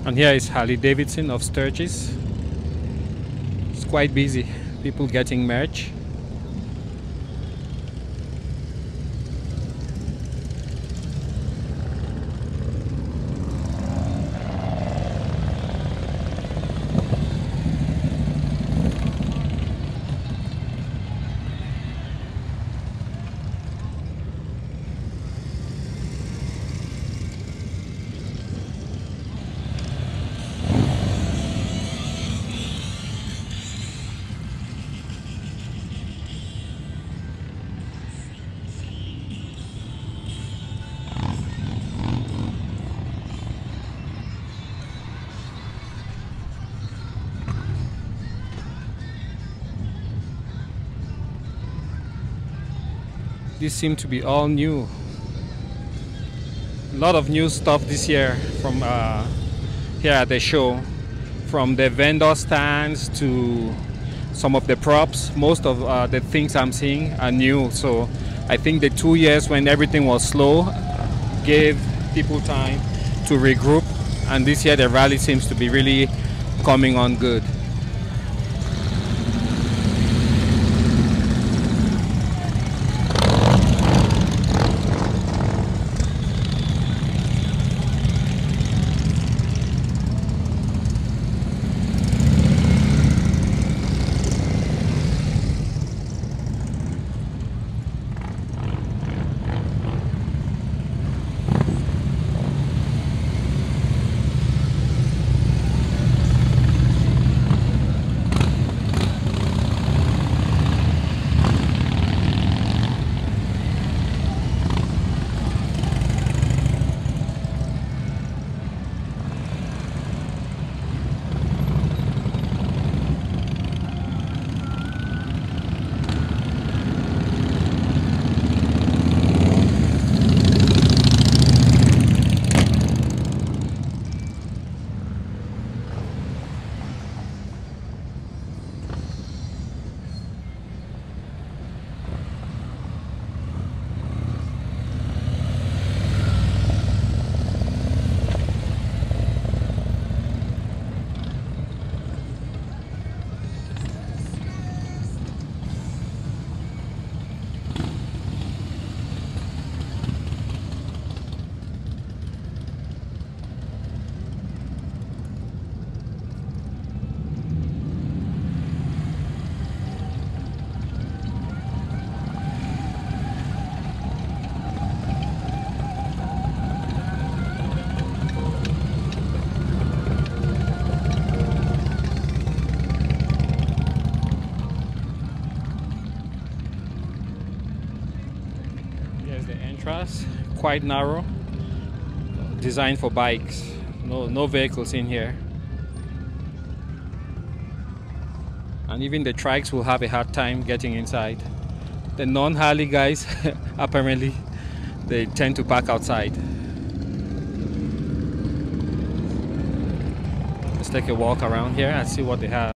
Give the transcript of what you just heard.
And here is Harley-Davidson of Sturgis. It's quite busy, people getting merch. This seems to be all new. A lot of new stuff this year from here at the show. From the vendor stands to some of the props. Most of the things I'm seeing are new. So I think the 2 years when everything was slow gave people time to regroup. And this year the rally seems to be really coming on good. Here's the entrance, quite narrow, designed for bikes. No vehicles in here. And even the trikes will have a hard time getting inside. The non-Harley guys, apparently, they tend to park outside. Let's take a walk around here and see what they have.